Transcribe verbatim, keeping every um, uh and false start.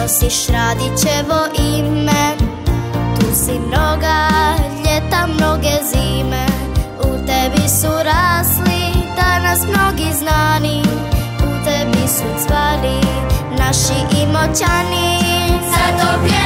nosiš Radićevo ime. Tu si mnoga ljeta, mnoge zime, u tebi su rasli danas mnogi znani, u tebi su cvali naši Imoćani. Zato